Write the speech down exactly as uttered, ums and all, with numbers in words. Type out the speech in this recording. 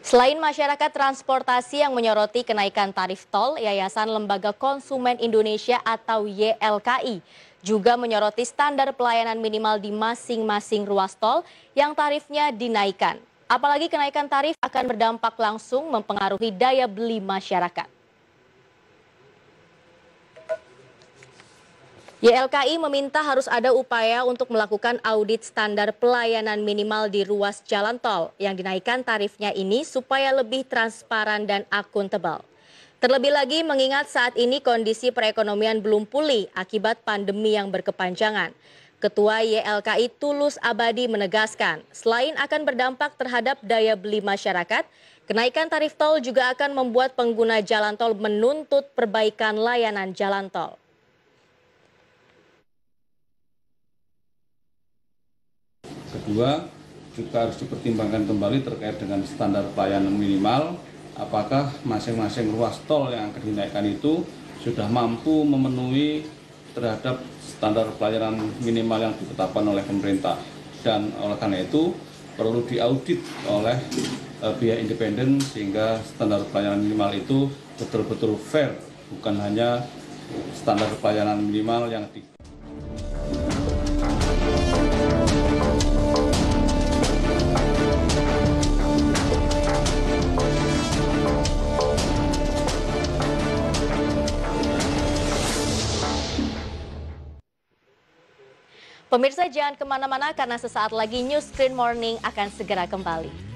Selain masyarakat transportasi yang menyoroti kenaikan tarif tol, Yayasan Lembaga Konsumen Indonesia atau Y L K I juga menyoroti standar pelayanan minimal di masing-masing ruas tol yang tarifnya dinaikkan. Apalagi kenaikan tarif akan berdampak langsung mempengaruhi daya beli masyarakat. Y L K I meminta harus ada upaya untuk melakukan audit standar pelayanan minimal di ruas jalan tol yang dinaikkan tarifnya ini supaya lebih transparan dan akuntabel. Terlebih lagi mengingat saat ini kondisi perekonomian belum pulih akibat pandemi yang berkepanjangan. Ketua Y L K I Tulus Abadi menegaskan, selain akan berdampak terhadap daya beli masyarakat, kenaikan tarif tol juga akan membuat pengguna jalan tol menuntut perbaikan layanan jalan tol. Kedua, juga harus dipertimbangkan kembali terkait dengan standar pelayanan minimal, apakah masing-masing ruas tol yang akan dinaikkan itu sudah mampu memenuhi terhadap standar pelayanan minimal yang ditetapkan oleh pemerintah. Dan oleh karena itu perlu diaudit oleh uh, pihak independen sehingga standar pelayanan minimal itu betul-betul fair, bukan hanya standar pelayanan minimal yang di Pemirsa jangan kemana-mana karena sesaat lagi News Screen Morning akan segera kembali.